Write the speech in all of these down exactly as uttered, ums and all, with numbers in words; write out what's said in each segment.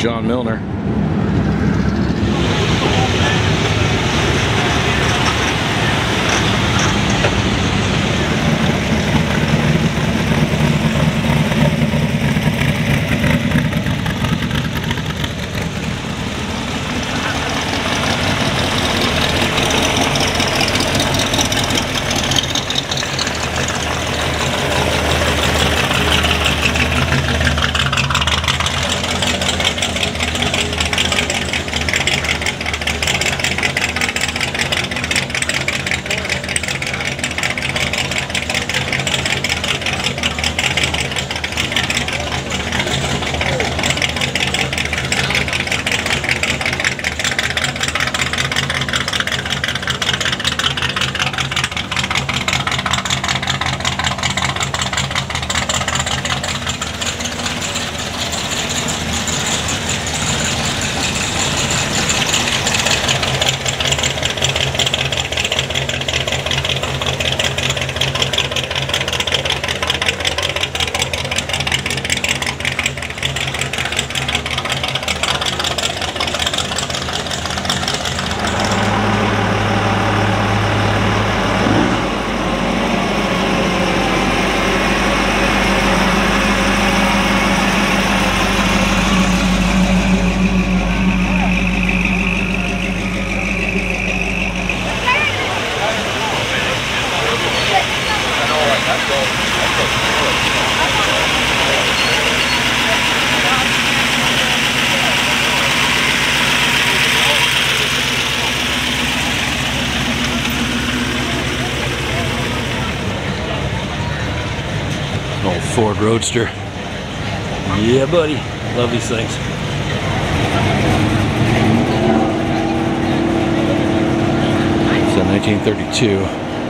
John Milner. Old Ford Roadster. Yeah, buddy. Love these things. It's a nineteen thirty-two.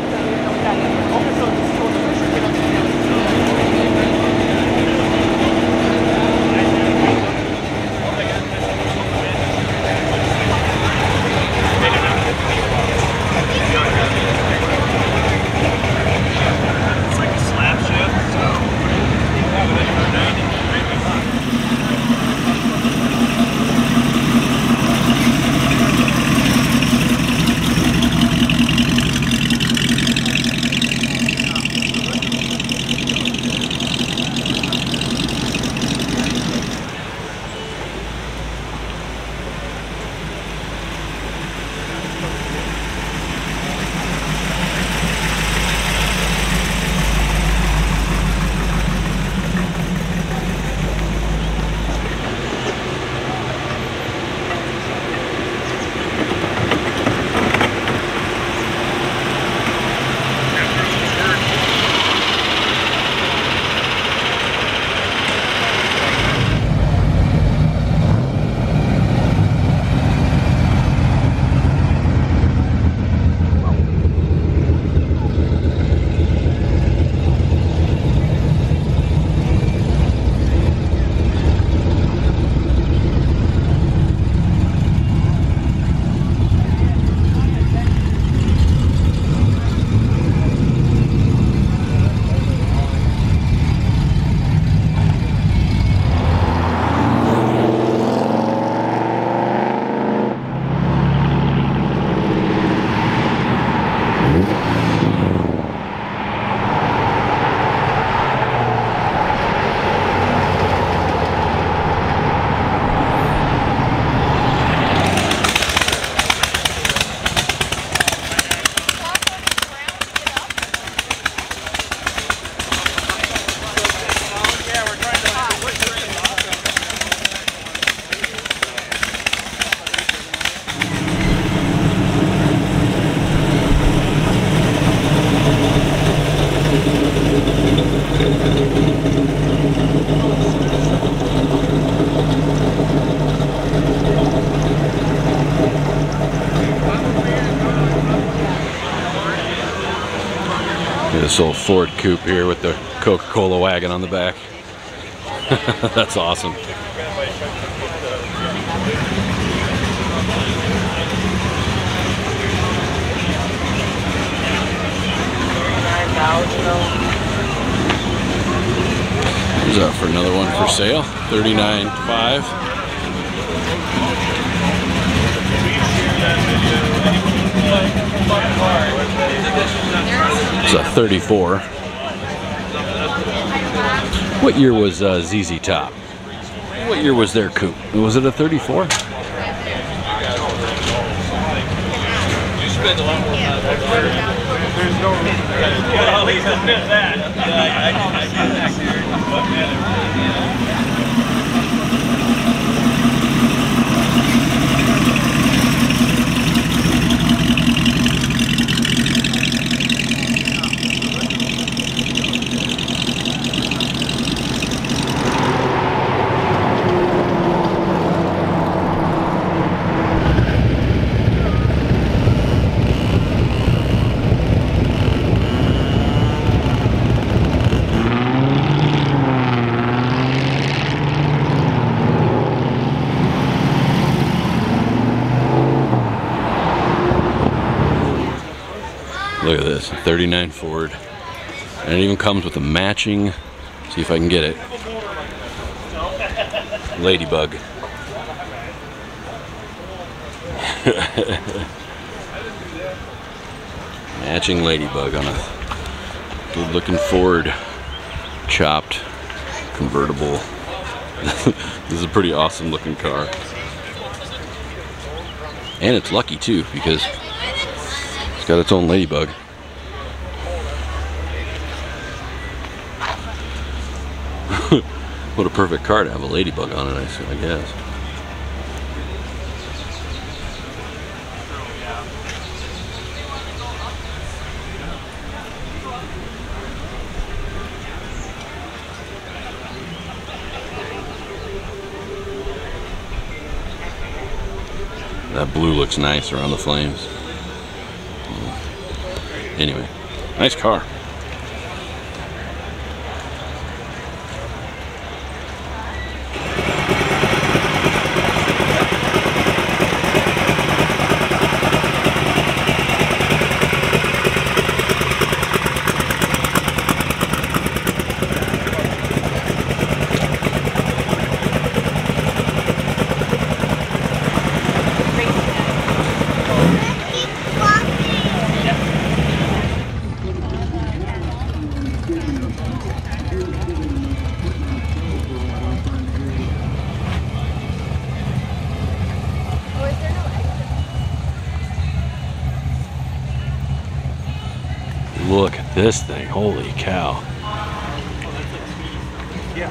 This old Ford Coupe here with the Coca-Cola wagon on the back. That's awesome. Who's up for another one for sale? thirty-nine five. thirty-four. What year was uh, Z Z Top? What year was their coupe? Was it a thirty-four? You spend a lot more time. There's no reason. Well, at least admit that. Yeah, I did that here. Look at this, thirty-nine Ford. And it even comes with a matching, see if I can get it, Ladybug. Matching Ladybug on a good looking Ford chopped convertible. This is a pretty awesome looking car. And it's lucky too, because it's got its own Ladybug. What a perfect car to have a Ladybug on it, I guess. That blue looks nice around the flames. Anyway, nice car. Look at this thing, holy cow. Yeah.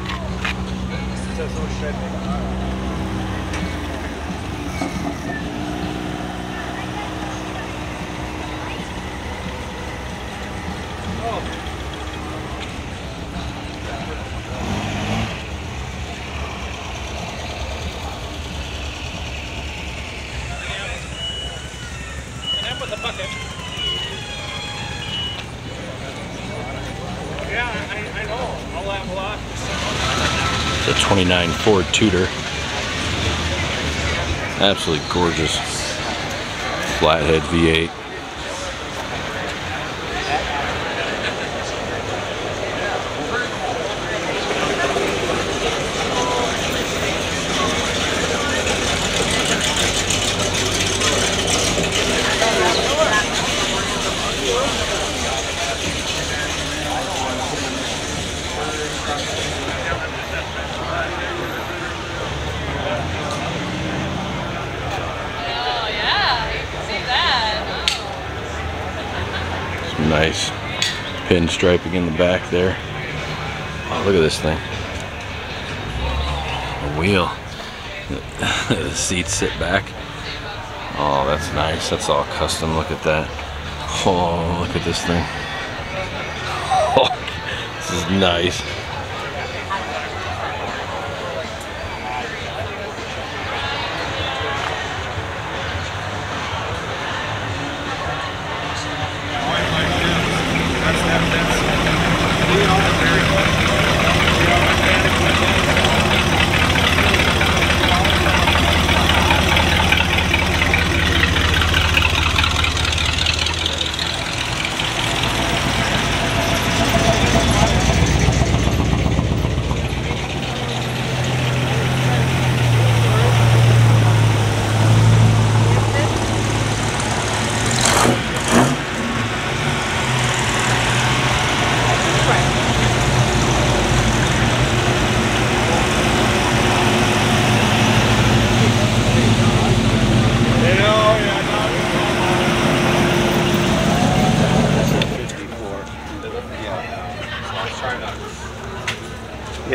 With the bucket. Yeah, I, I know. I'll laugh a lot. It's a twenty-nine Ford Tudor. Absolutely gorgeous. Flathead V eight. Nice pinstriping in the back there. Oh, look at this thing. A wheel. The seats sit back. Oh, that's nice. That's all custom. Look at that. Oh, look at this thing. Oh, this is nice.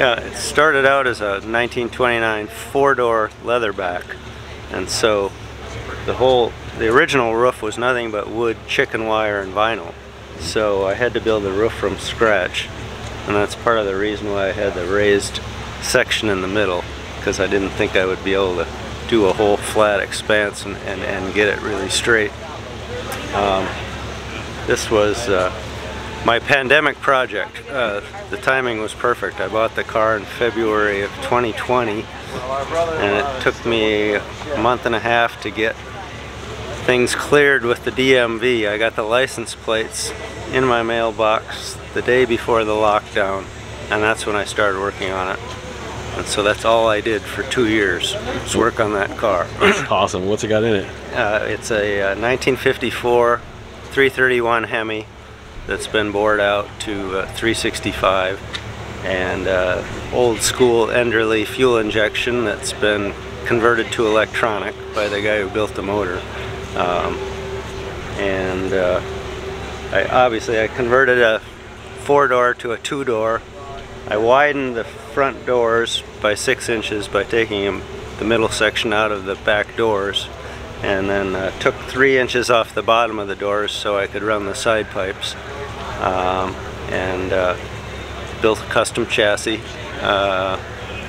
Yeah, it started out as a nineteen twenty-nine four-door leatherback, and so the whole, the original roof was nothing but wood, chicken wire, and vinyl. So I had to build the roof from scratch, and that's part of the reason why I had the raised section in the middle, because I didn't think I would be able to do a whole flat expanse and, and, and get it really straight. Um, this was uh, my pandemic project. Uh, the timing was perfect. I bought the car in February of twenty twenty, and it took me a month and a half to get things cleared with the D M V. I got the license plates in my mailbox the day before the lockdown, and that's when I started working on it. And so that's all I did for two years, was work on that car. Awesome. What's it got in it? Uh, it's a uh, nineteen fifty-four three thirty-one Hemi that's been bored out to uh, three sixty-five, and uh, old school Enderley fuel injection that's been converted to electronic by the guy who built the motor. Um, and uh, I obviously I converted a four-door to a two-door. I widened the front doors by six inches by taking them, the middle section out of the back doors, and then uh, took three inches off the bottom of the doors so I could run the side pipes, um, and uh, built a custom chassis, uh,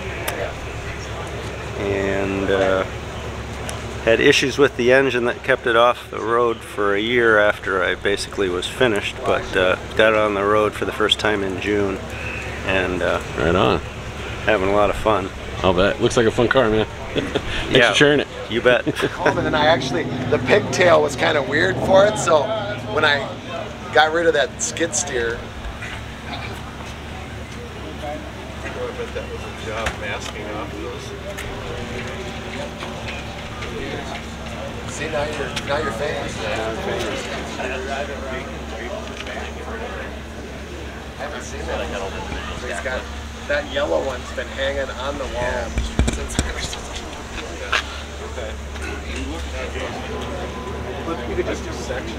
and uh, had issues with the engine that kept it off the road for a year after I basically was finished, but uh, got it on the road for the first time in June, and uh, right on. Having a lot of fun. I'll bet. Looks like a fun car, man. Thanks yeah, for sharing it. You bet. And then I actually, the pigtail was kind of weird for it, so when I got rid of that skid steer, I bet that was a job masking off those. See, now you're, now you're famous. Yeah, I'm famous. I haven't seen that. He's got, that yellow one's been hanging on the wall since I was okay. You could just do sections.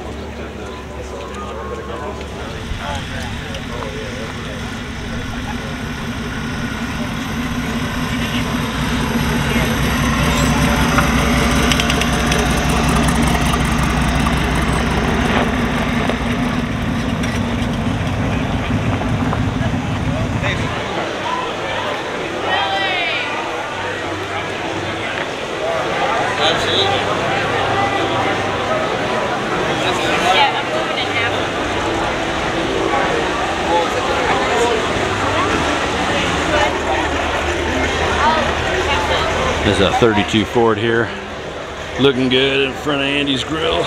There's a thirty-two Ford here, looking good in front of Andy's grill.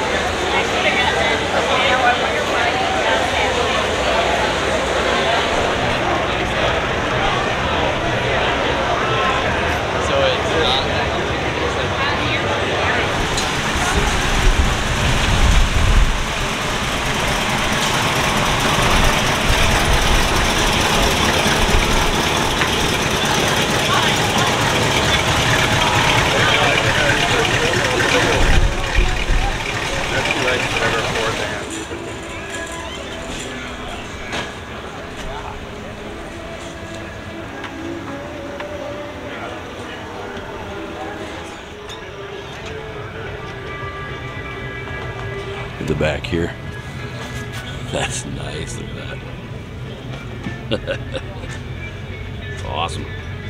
The back here. That's nice. Look at that. It's awesome.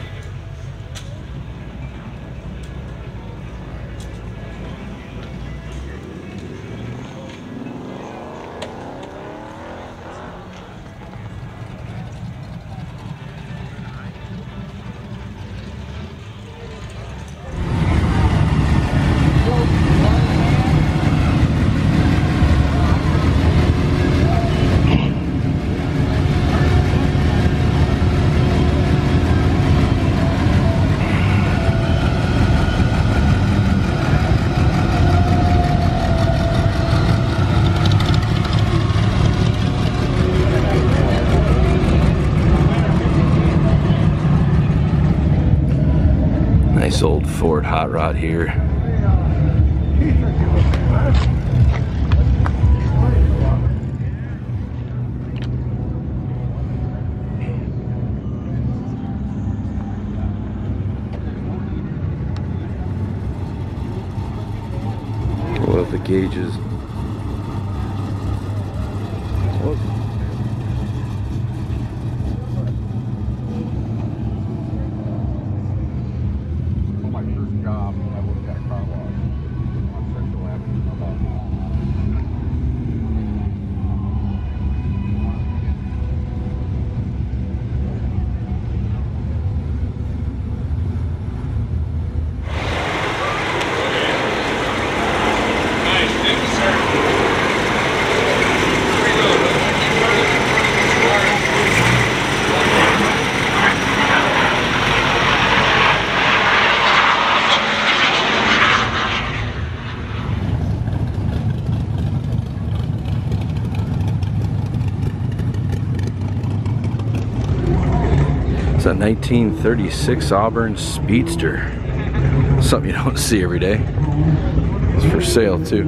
Nice old Ford hot rod here. Love the gauges. Whoop. My first job, I worked at a car wash on Central Avenue. It's a nineteen thirty-six Auburn Speedster. Something you don't see every day. It's for sale too.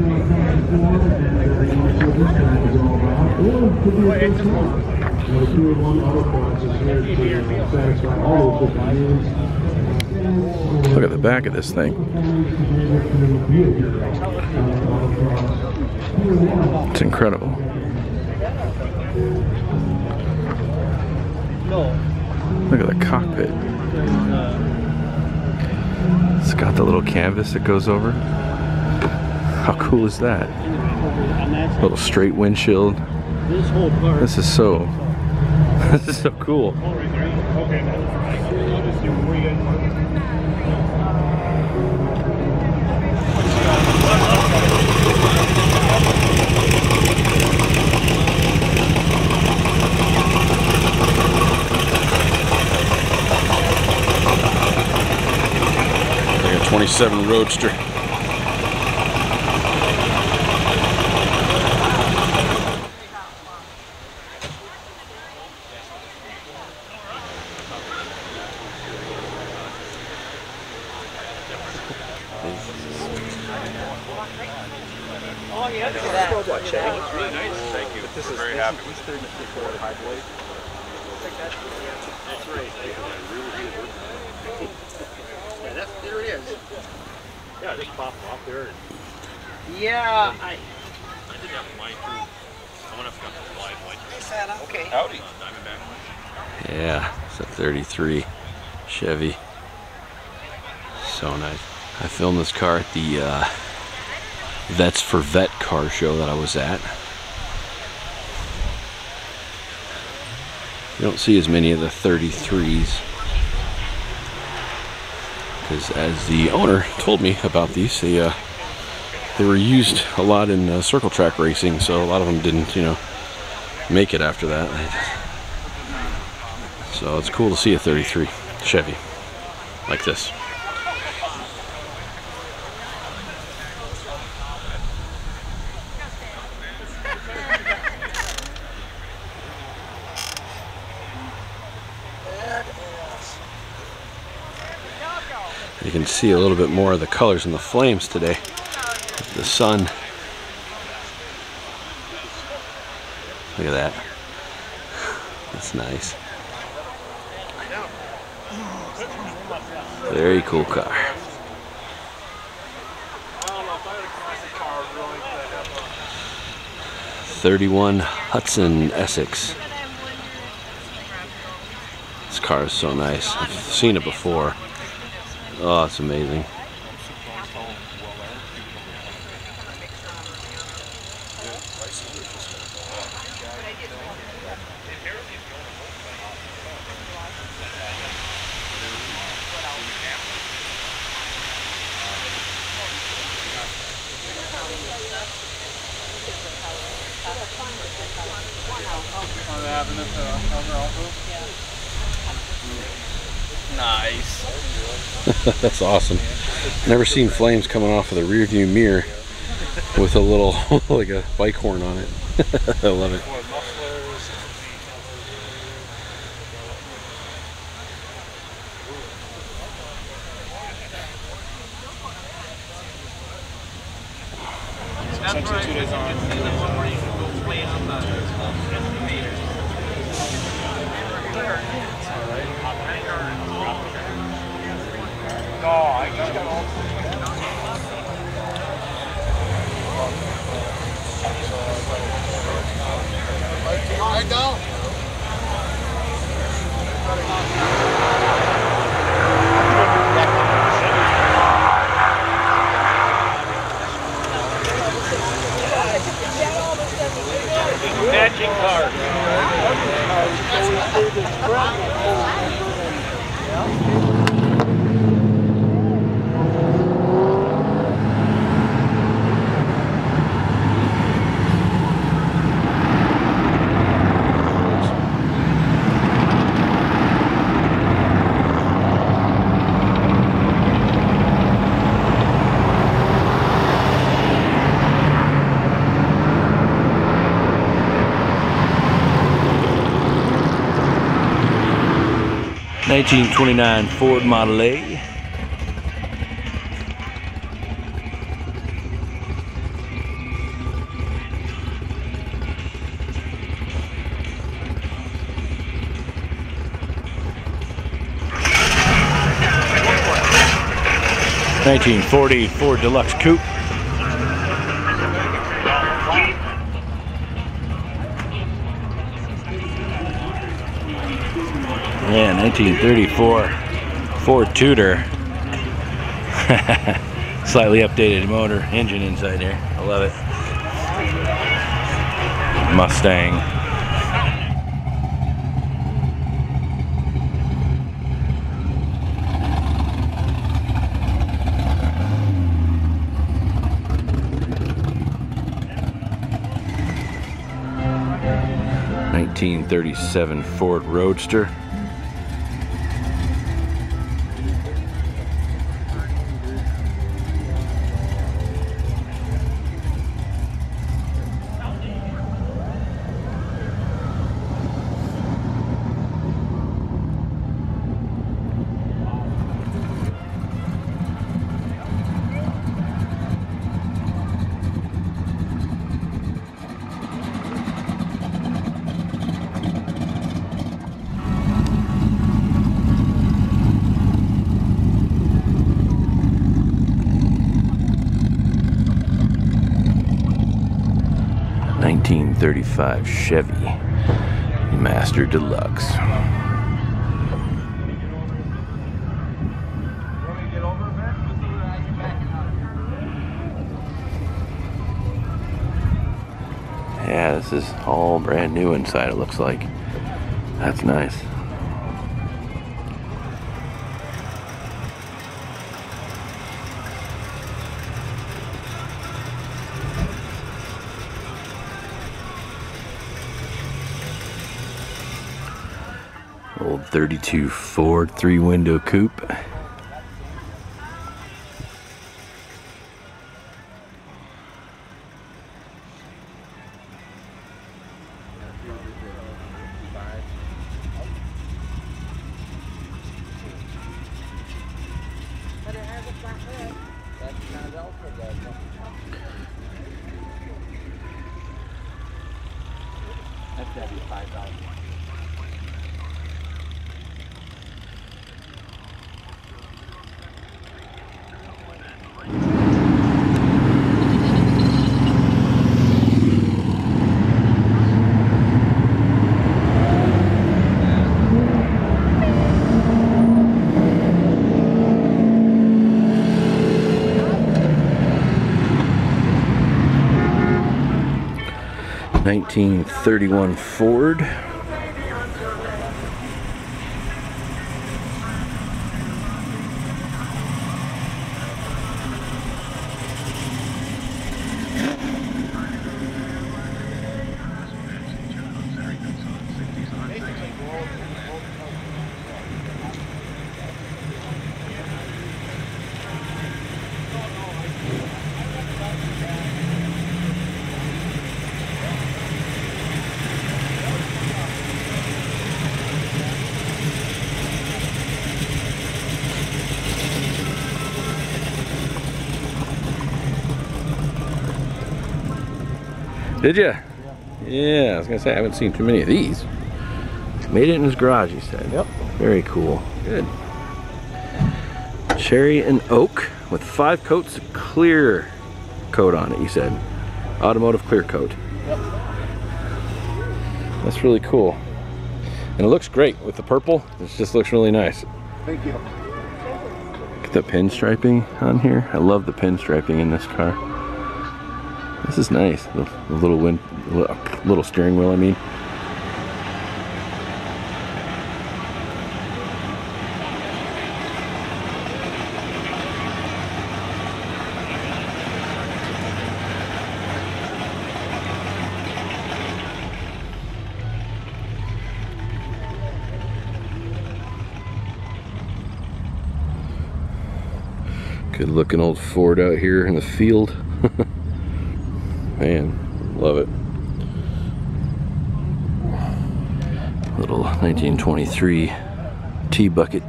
Look at the back of this thing. It's incredible. Look at the cockpit. It's got the little canvas that goes over. How cool is that? Little straight windshield. This is so, this is so cool. twenty-seven Roadster. Oh yeah, look at that. That's really nice. Thank you. This is very happy with it. That's right. Yeah, that's, there it is. Yeah, just pop off there. Yeah, I. I did that with mine too. I went up got the live light. Hey, Santa. Okay. Howdy. Uh, Yeah, it's a thirty-three Chevy. So nice. I filmed this car at the uh, Vets for Vet car show that I was at. You don't see as many of the thirty-threes. Because as the owner told me about these, they, uh, they were used a lot in uh, circle track racing, so a lot of them didn't, you know, make it after that. So it's cool to see a thirty-three Chevy like this. You can see a little bit more of the colors in the flames today. The sun. Look at that. That's nice. Very cool car. thirty-one Hudson Essex. This car is so nice. I've seen it before. Oh, it's amazing. Nice. That's awesome. Never seen flames coming off of the rear view mirror with a little, like a bike horn on it. I love it. Essentially two days on. nineteen twenty-nine Ford Model A. nineteen forty Ford Deluxe Coupe. Yeah, nineteen thirty-four Ford Tudor. Slightly updated motor, engine inside there. I love it. Mustang. nineteen thirty-seven Ford Roadster. nineteen thirty-five Chevy Master Deluxe. Yeah, this is all brand new inside, it looks like. That's nice. Old thirty-two Ford three-window coupe. That's gotta be five thousand. nineteen thirty-one Ford. Did ya? Yeah. Yeah, I was gonna say I haven't seen too many of these. Made it in his garage, he said. Yep. Very cool. Good. Cherry and oak with five coats of clear coat on it, you said. Automotive clear coat. Yep. That's really cool. And it looks great with the purple. It just looks really nice. Thank you. Look at the pinstriping on here. I love the pinstriping in this car. This is nice. The, the little wind, little steering wheel, I mean. Good looking old Ford out here in the field. Man, love it. Little nineteen twenty-three T bucket.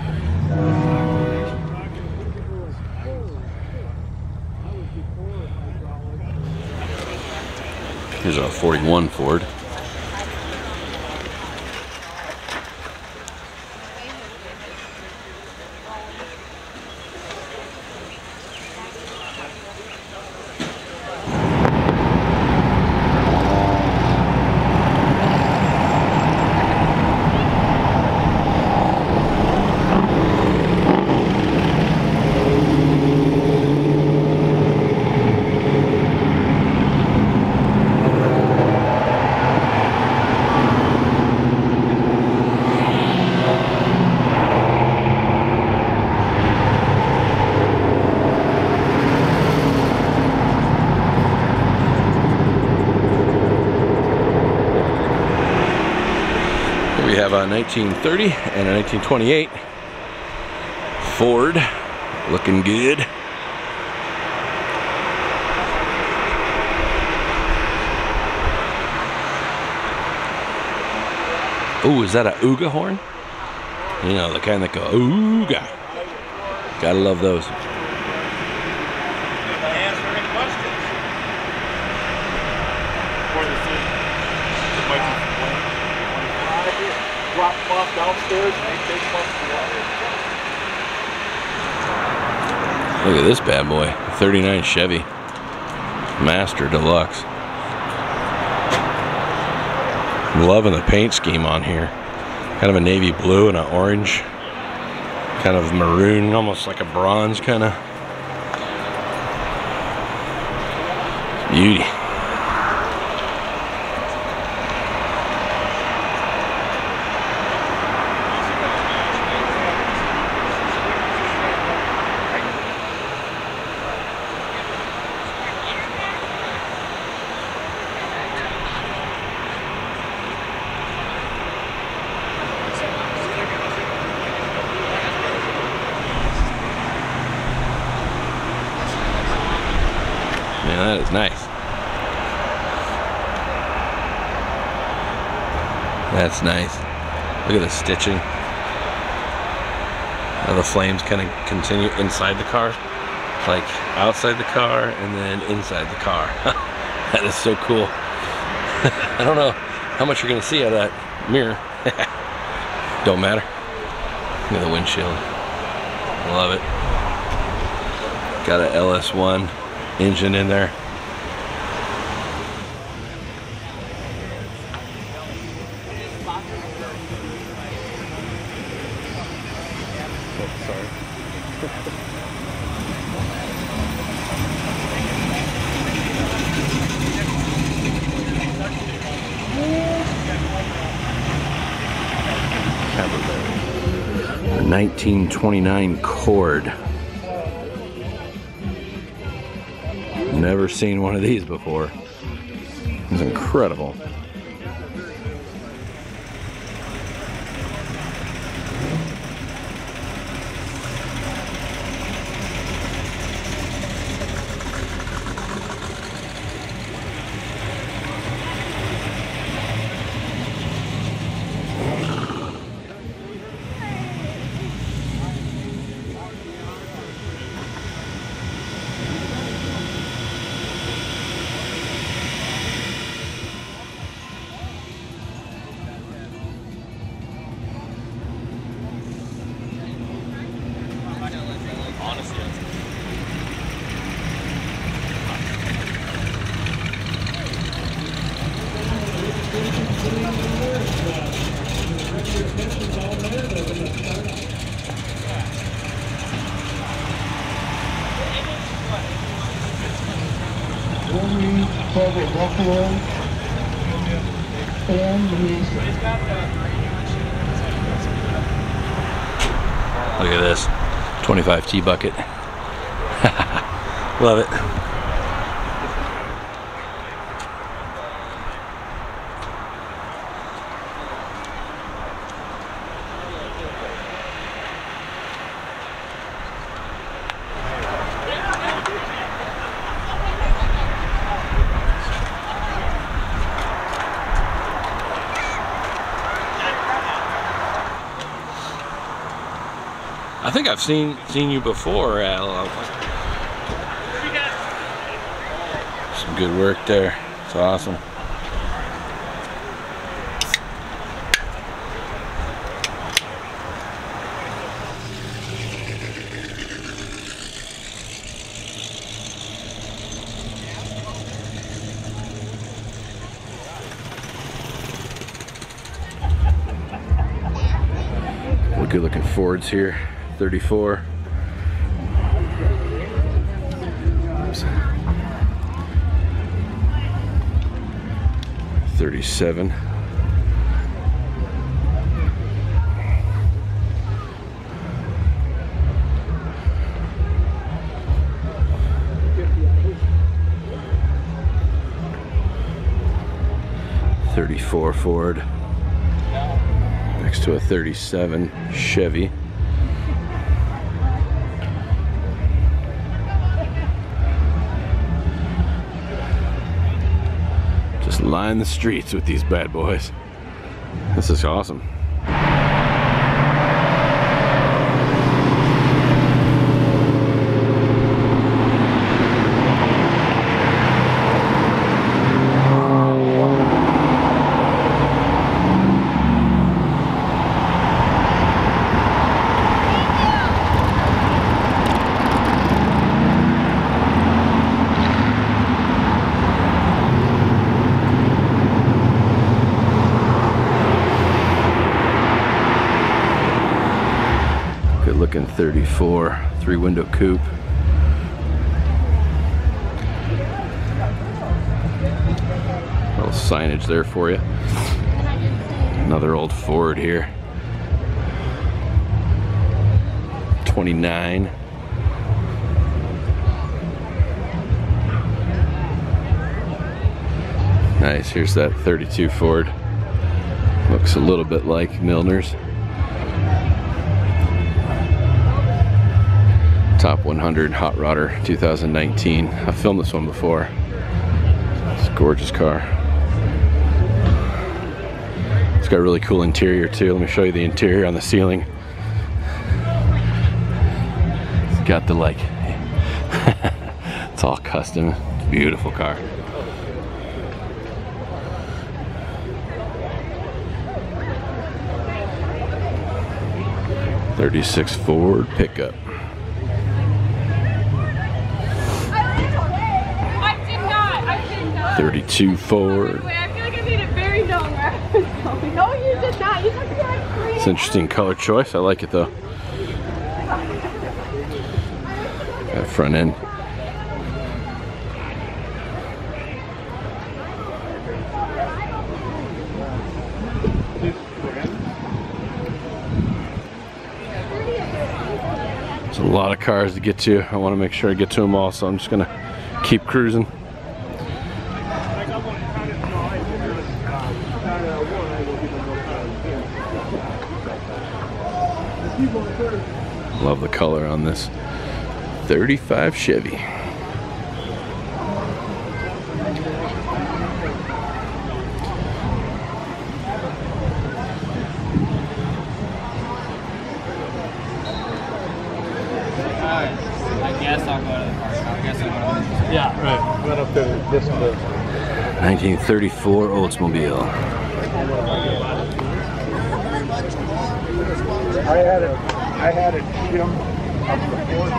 Here's a forty-one Ford. We have a nineteen thirty and a nineteen twenty-eight Ford, looking good. Ooh, is that a Ooga horn? You know, the kind that go Ooga. Gotta love those. Drop them off downstairs and they take them up to the water. Look at this bad boy, thirty-nine Chevy Master Deluxe. I'm loving the paint scheme on here. Kind of a navy blue and an orange, kind of maroon, almost like a bronze kind of. Beauty. Man, that is nice. That's nice. Look at the stitching. Now the flames kind of continue inside the car, like outside the car and then inside the car. That is so cool. I don't know how much you're gonna see out of that mirror. Don't matter. Look at the windshield. Love it. Got an L S one engine in there. Oh, sorry. A nineteen twenty-nine Cord. Never seen one of these before. It's incredible. Buffalo, and Look at this, twenty-five T bucket. Love it. I think I've seen seen you before, Al. Some good work there. It's awesome. Good looking Fords here, thirty-four. Oops. thirty-seven. thirty-four Ford. Next to a thirty-seven Chevy. Just line the streets with these bad boys. This is awesome. Looking thirty-four, three window coupe. Little signage there for you. Another old Ford here. twenty-nine. Nice, here's that thirty-two Ford. Looks a little bit like Milner's. Top one hundred Hot Rodder two thousand nineteen. I've filmed this one before. It's a gorgeous car. It's got a really cool interior too. Let me show you the interior on the ceiling. It's got the like, it's all custom. Beautiful car. thirty-six Ford pickup. thirty-two Ford. I feel like I made it very known where I was going. No, you did not. You took me like three. It's an interesting color choice. I like it though. That front end. There's a lot of cars to get to. I want to make sure I get to them all, so I'm just gonna keep cruising. Love the color on this thirty-five Chevy. I guess I'll go to the park. I guess I'll go to the Yeah, right. Right up there. This one. nineteen thirty-four Oldsmobile. I had a, I had a Cheatham up the fourth.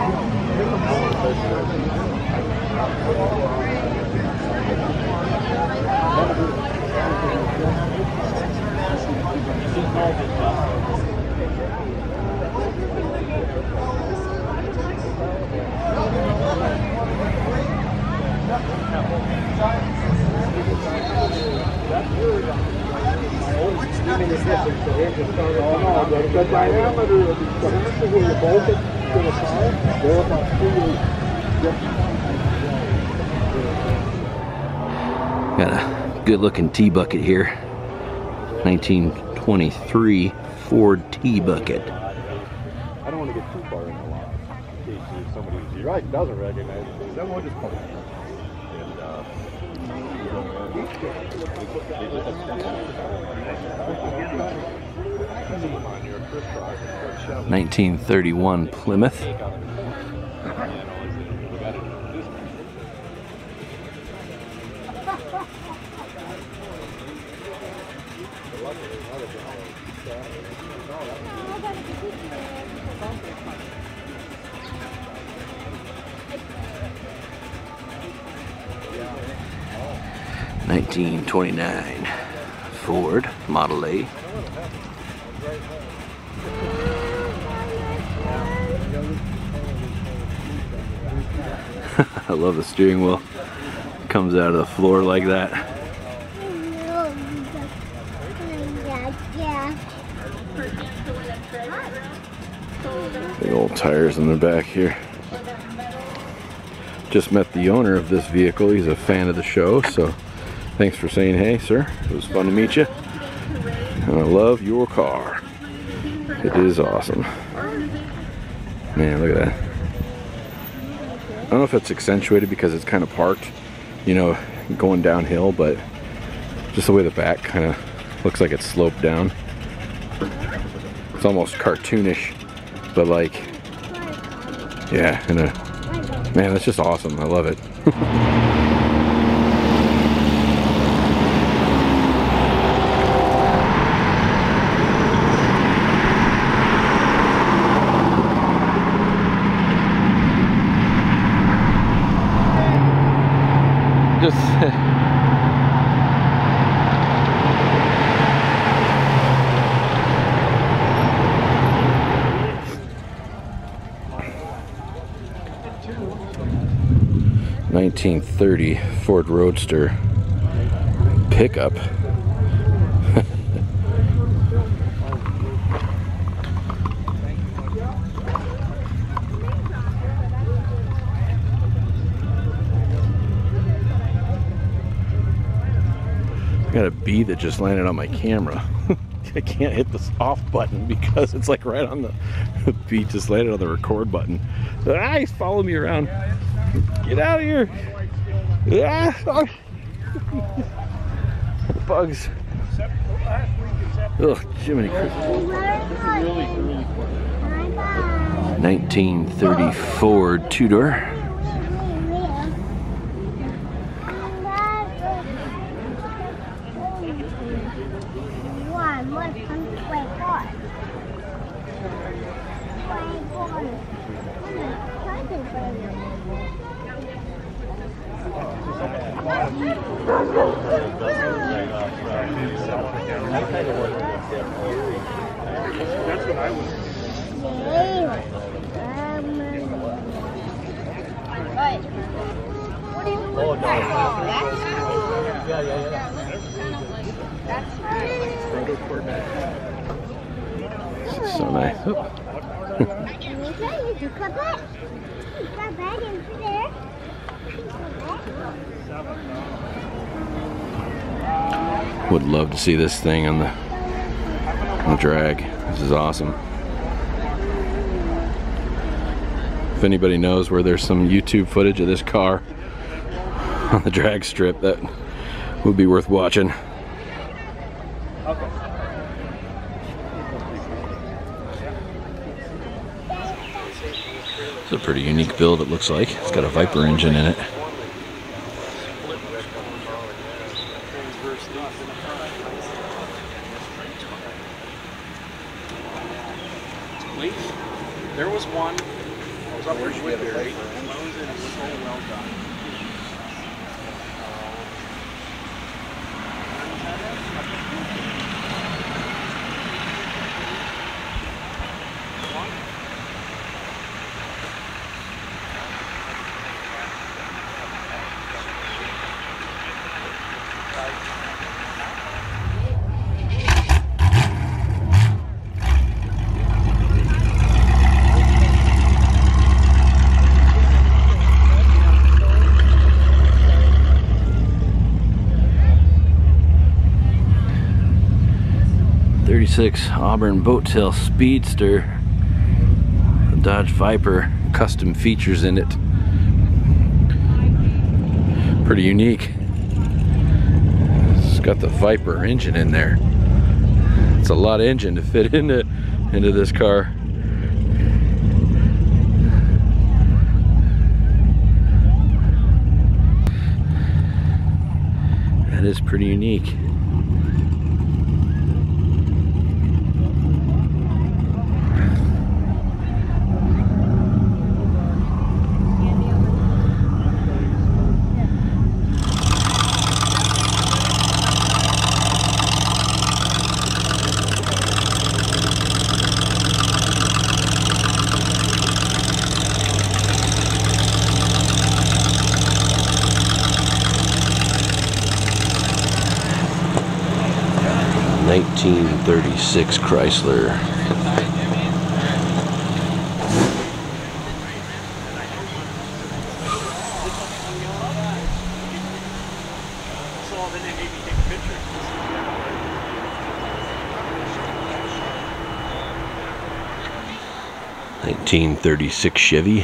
The diameter of the diameter where you bolt it to the side, they're about three. Got a good looking T-bucket here. nineteen twenty-three Ford T-bucket. I don't want to get too far in the lot in case somebody right doesn't recognize it. Then we'll just pull it. And uh, nineteen thirty-one Plymouth. nineteen twenty-nine Ford Model A. I love the steering wheel. Comes out of the floor like that. Big old tires in the back here. Just met the owner of this vehicle. He's a fan of the show, so thanks for saying hey, sir. It was fun to meet you. And I love your car. It is awesome. Man, look at that. I don't know if it's accentuated because it's kind of parked, you know, going downhill, but just the way the back kind of looks like it's sloped down. It's almost cartoonish, but like, yeah, in a, man, that's just awesome. I love it. Just nineteen thirty Ford Roadster pickup. I got a bee that just landed on my camera. I can't hit this off button because it's like right on the, the bee just landed on the record button. Ah, he's following me around. Get out of here. Ah, oh. Bugs. Oh, Jiminy Christmas. nineteen thirty Ford two-door. That's what I was. Oh, no. Yeah, yeah, yeah. This is so nice. Oh. Would love to see this thing on the, on the drag. This is awesome. If anybody knows where there's some YouTube footage of this car on the drag strip, that would be worth watching. It's a pretty unique build, it looks like. It's got a Viper engine in it. There was one. I was up where you Woodbury. Loans and it was all well done. thirty-six Auburn Boattail Speedster, the Dodge Viper, custom features in it. Pretty unique. It's got the Viper engine in there. That's a lot of engine to fit into into this car. That is pretty unique. nineteen thirty-six Chrysler. nineteen thirty-six Chevy.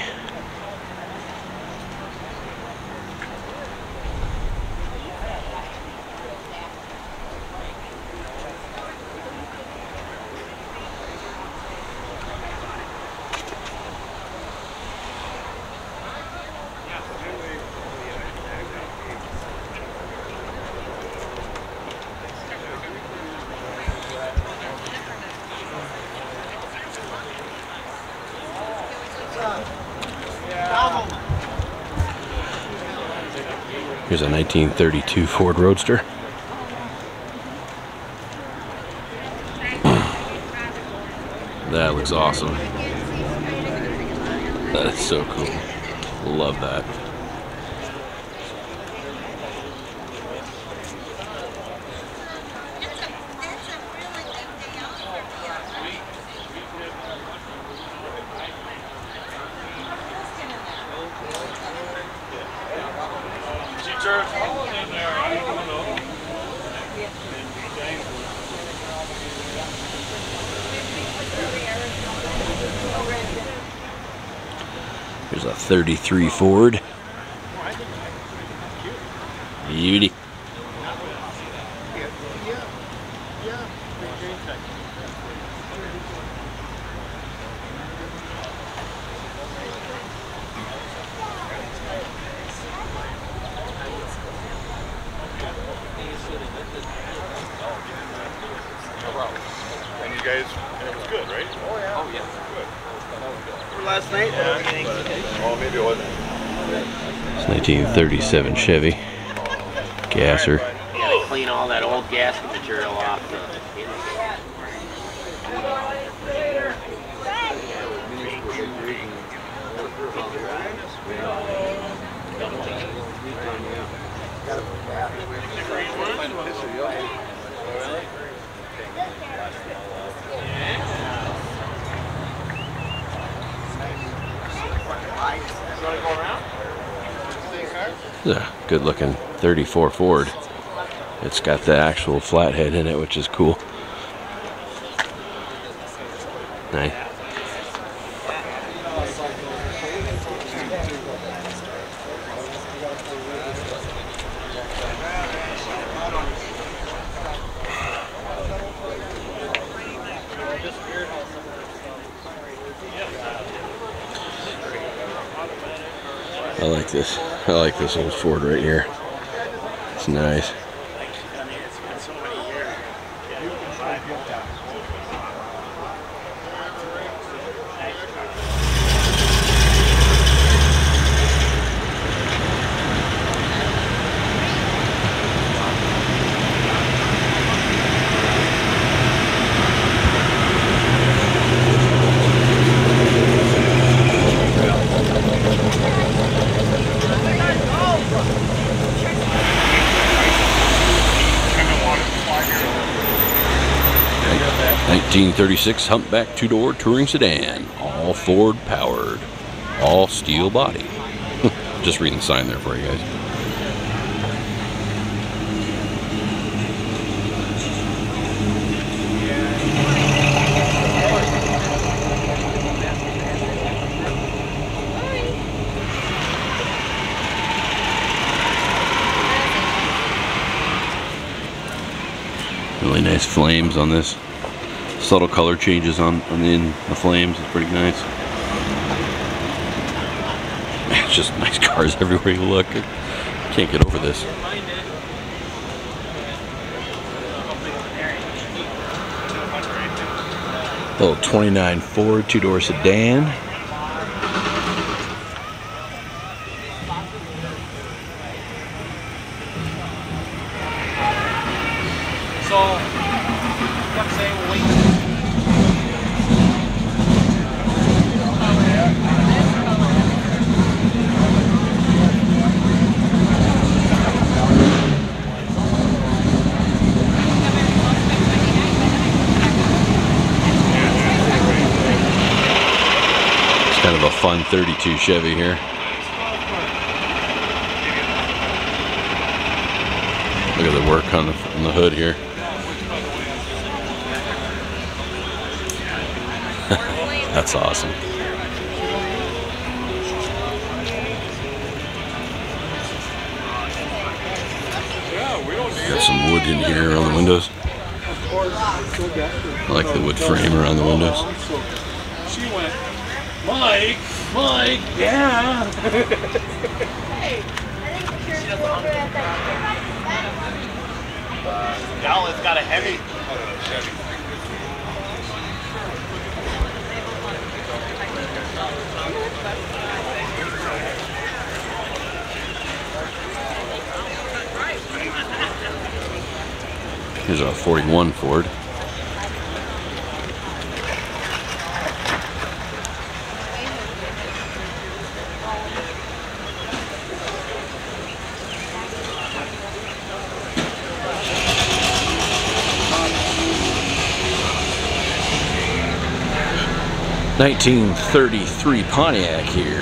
Here's a nineteen thirty-two Ford Roadster. That looks awesome. That is so cool. Love that. Here's a thirty-three Ford. Beauty. And you guys, and it was good, right? Oh yeah. Oh yeah. Good. Last night? Yeah. Oh, maybe it wasn't. It's nineteen thirty-seven Chevy. Gasser. You gotta clean all that old gasket material off the It's a good looking thirty-four Ford. It's got the actual flathead in it, which is cool. Nice. I like this. I like this old Ford right here. It's nice. nineteen thirty-six Humpback two-door touring sedan, all Ford powered, all steel body. Just reading the sign there for you guys. Really nice flames on this. Subtle color changes on, on the, in the flames. It's pretty nice. It's just nice cars everywhere you look. I can't get over this. Little twenty-nine Ford two-door sedan. So, what's saying wait? Kind of a fun thirty-two Chevy here. Look at the work on the, on the hood here. That's awesome. Got some wood in here around the windows. I like the wood frame around the windows. She went, Mike, Mike, yeah. Gal, it's got a heavy. Here's a forty-one Ford. nineteen thirty-three Pontiac here.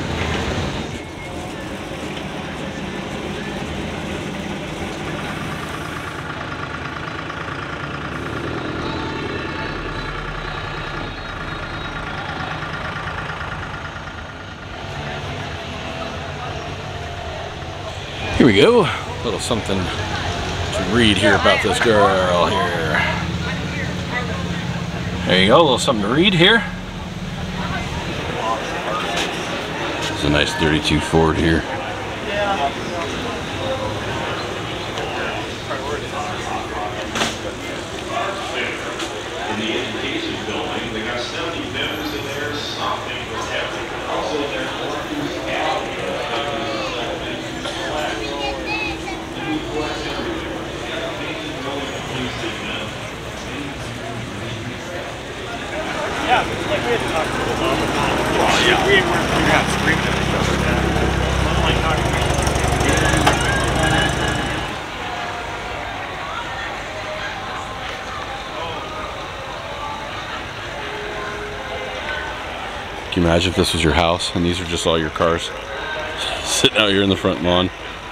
Here we go. A little something to read here about this girl here. There you go. A little something to read here. It's a nice thirty-two Ford here. In the education building, they got seventy members in there. Something was happening. Also, there's more who's out. Yeah, it's like we had talked to them all the time. Well, yeah, we weren't we got screaming at each other. I'm like talking to Can you imagine if this was your house and these are just all your cars sitting out here in the front lawn?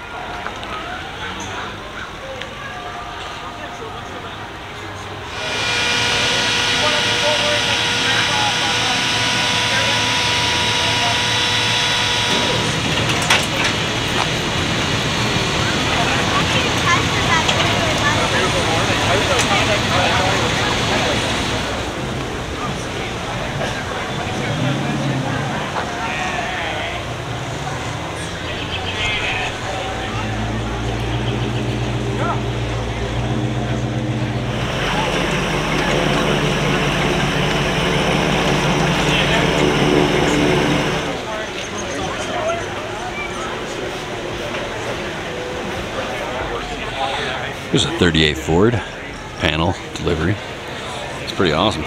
Here's a thirty-eight Ford panel delivery. It's pretty awesome.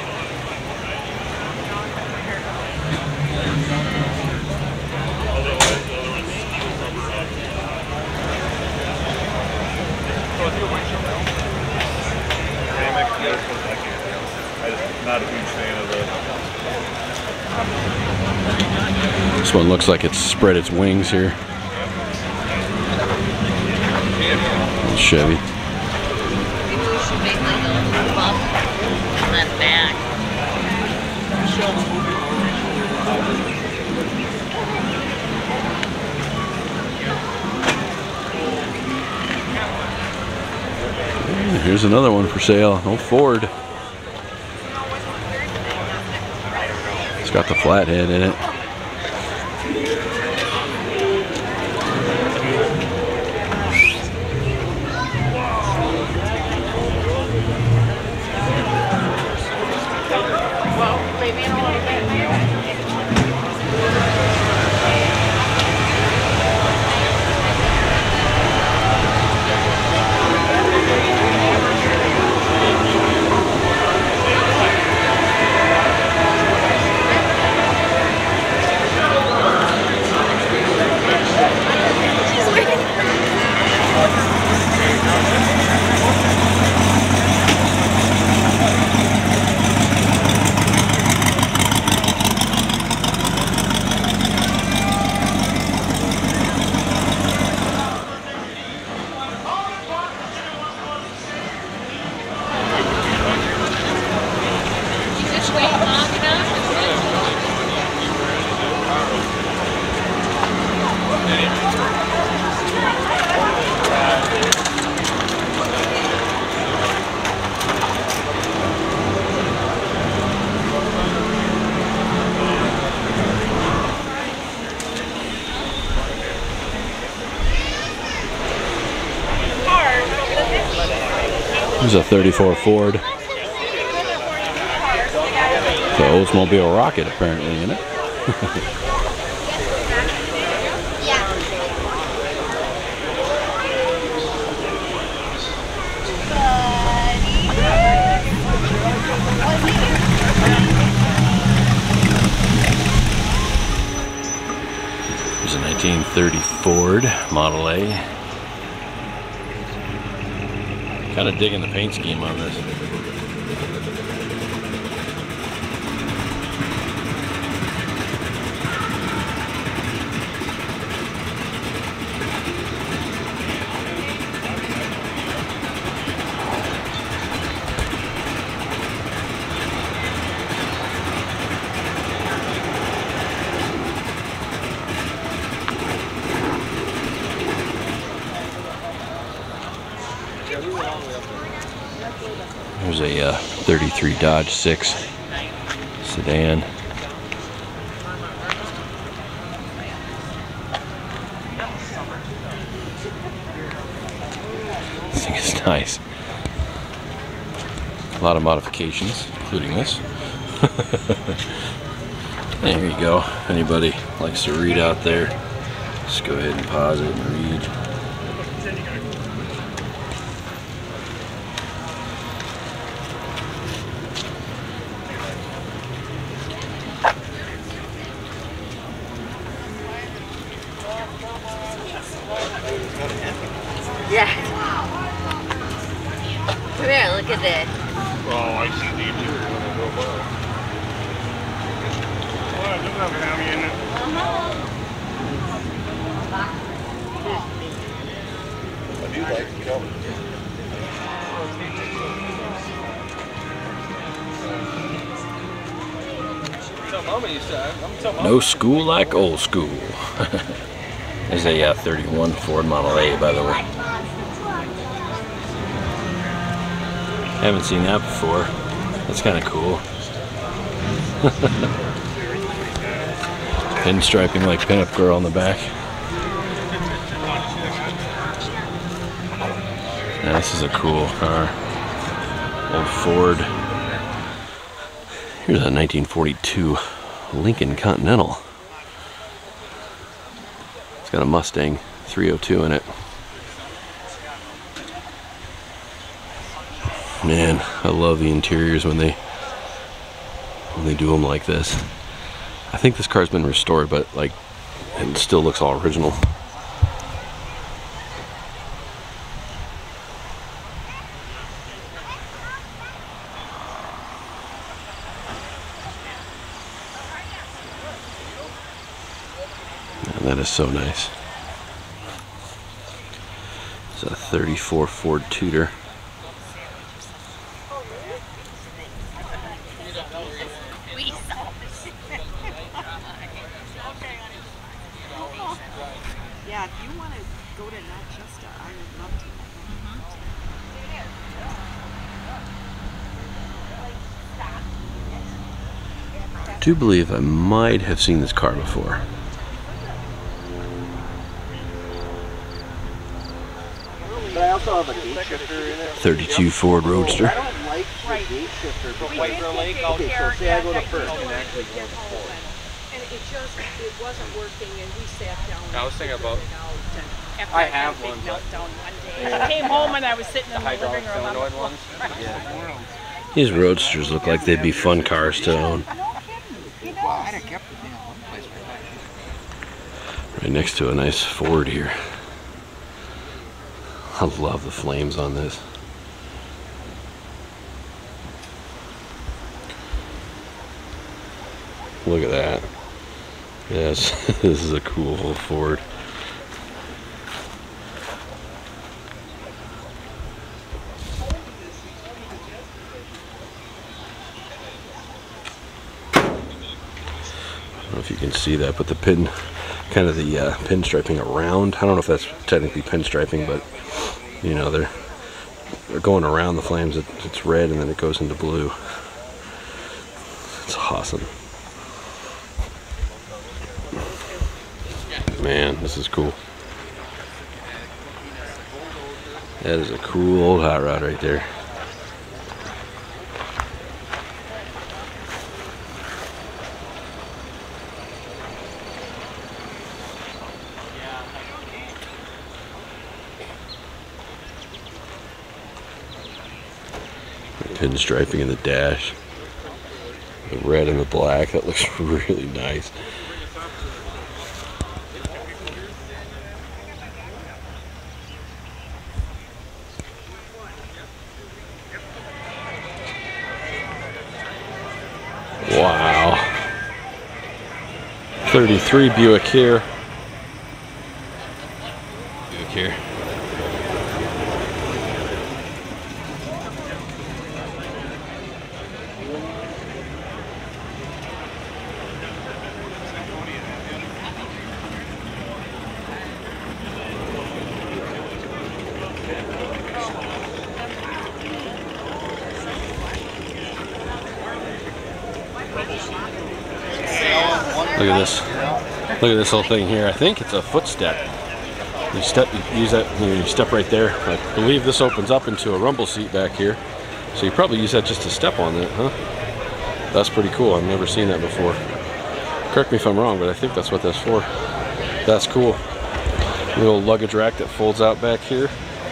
Not a huge fan of the. This one looks like it's spread its wings here. Chevy. Maybe we should make like a little bump on that back. Here's another one for sale. Old Ford. got the flathead in it. There's a thirty-four Ford. The Oldsmobile Rocket apparently in it. There's a nineteen thirty Ford Model A. Kind of digging the paint scheme on this. There's a uh, thirty-three Dodge six sedan. This thing is nice. A lot of modifications, including this. There you go. If anybody likes to read out there, just go ahead and pause it and read. Yeah. Come here, look at this. Oh, I see the interior when I go by. Oh, it doesn't have a hammy in it. I do like the color. No school like old school. There's a uh, thirty-one Ford Model A, by the way. Haven't seen that before. That's kind of cool. Pinstriping like Pinup Girl on the back. Yeah, this is a cool car. Old Ford. Here's a nineteen forty-two Lincoln Continental. It's got a Mustang three oh two in it. Man, I love the interiors when they when they do them like this. I think this car's been restored, but like it still looks all original. Man, that is so nice. It's a thirty-four Ford Tudor. Yeah, if you want to go to Natchester, I would love to. do believe I might have seen this car before. But I also have a gate shifter in it. thirty-two Ford Roadster. I don't like the gate shifter. But White Bear Lake, okay, so say I go to first and actually go to fourth. And it just, it wasn't working, and we sat down. I was thinking about. After I I have had a one, big but meltdown one day. I came home and I was sitting in the living room on the floor. ones. These Roadsters look like they'd be fun cars to own. Right next to a nice Ford here. I love the flames on this. Look at that. Yes, this is a cool Ford. I don't know if you can see that, but the pin, kind of the uh, pinstriping around. I don't know if that's technically pinstriping, but you know, they're they're going around the flames. It, it's red and then it goes into blue. It's awesome. Man, this is cool. That is a cool old hot rod right there. Pinstriping in the dash. The red and the black, that looks really nice. Wow. thirty-three Buick here. Buick here. Look at this. Look at this whole thing here. I think it's a footstep. You step, you use that, you step right there. I believe this opens up into a rumble seat back here. So you probably use that just to step on it, huh? That's pretty cool. I've never seen that before. Correct me if I'm wrong, but I think that's what that's for. That's cool. Little luggage rack that folds out back here.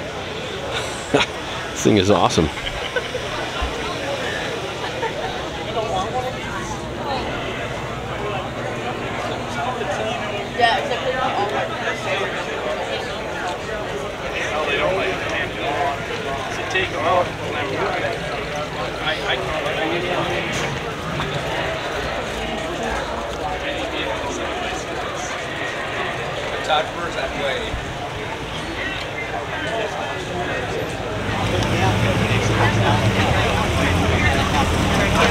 This thing is awesome. Yeah, except they're not all like No, they don't like it. So take them out when I'm looking at it. I, I can't let it. Todd first that way. yeah.